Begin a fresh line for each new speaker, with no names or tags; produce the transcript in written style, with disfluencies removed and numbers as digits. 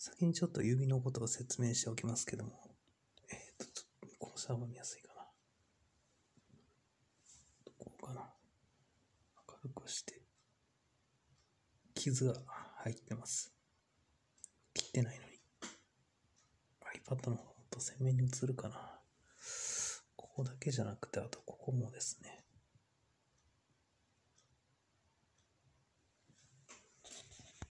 先にちょっと指のことを説明しておきますけども、この下が見やすいかな。どこかな。明るくして。傷が入ってます。切ってないのに。iPad の方がもっと鮮明に映るかな。ここだけじゃなくて、あとここもですね。